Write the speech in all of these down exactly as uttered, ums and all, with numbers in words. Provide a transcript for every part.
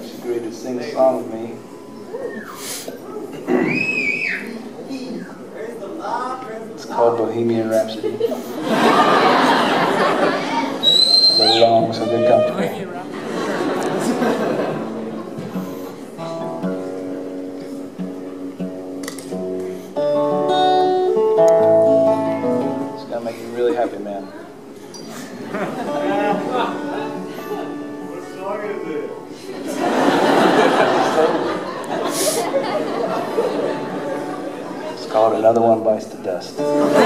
She agreed to sing a song with me. It's called Bohemian Rhapsody. It's a little long, so get comfortable. It's gonna make you really happy, man. What song is it? It's called Another One Bites the Dust.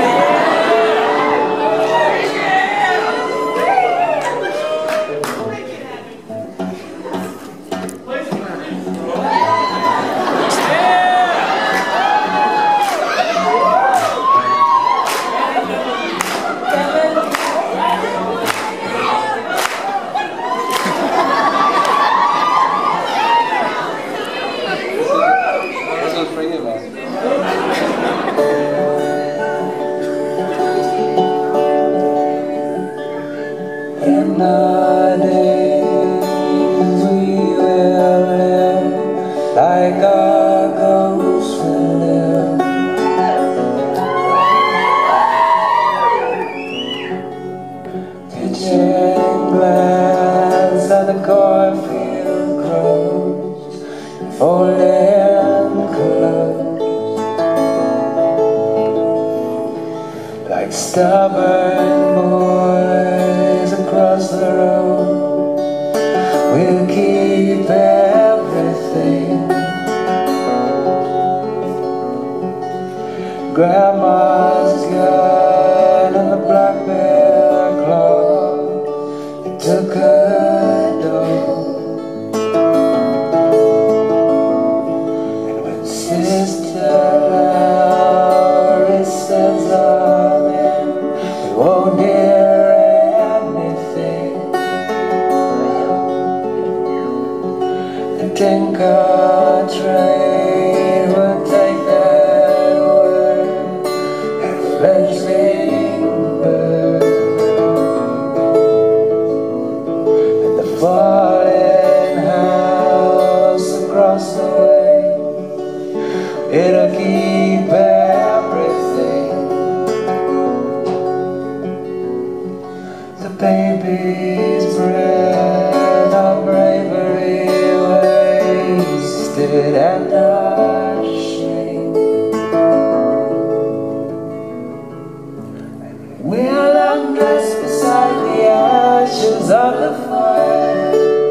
In the days we will live like our ghosts will live. Pitching glass at the cornfield grows, folding close like stubborn boys across the road. We'll keep everything. Grandma's gun and the black bear claw, it took her door. And when Sister Lowry says amen, we won't hear anything. The tinker train will take that word and fledgling bird, and the falling house across the way, it'll keep everything. The baby's breath of bravery wasted and not shame. We'll undress beside the ashes of the fire,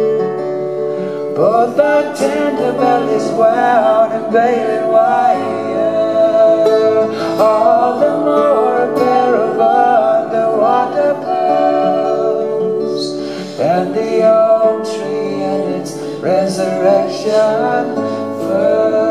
both our tender bellies wound in baling wire, all the more a pair of underwater pearls than the oak tree and its resurrection fern.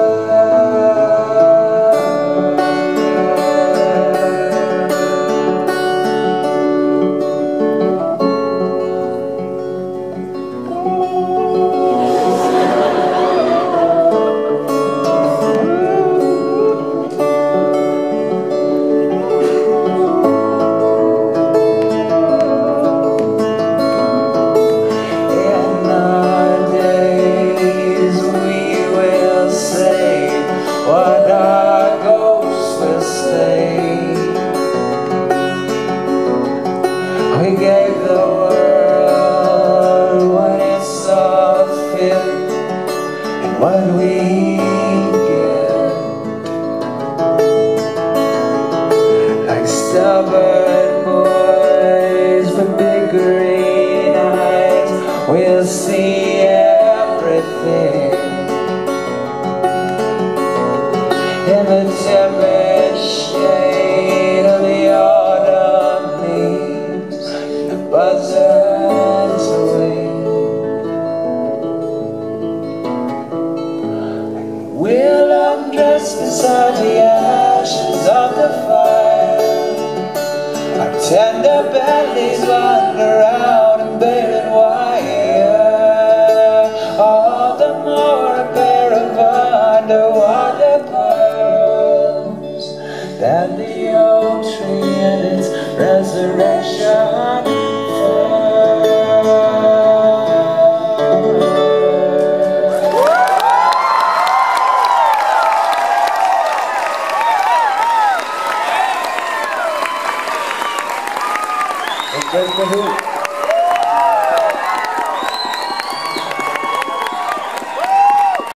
We gave the world what it saw fit, and what we get, like stubborn boys with big green eyes, we'll see everything in the timid shade of the autumn leaves, the buzzards wing. We'll undress beside the ashes of the fire, our tender bellies wander out in baling wire, all the more a pair of underwater pearls than the oak tree and its resurrection fern. Jesca who?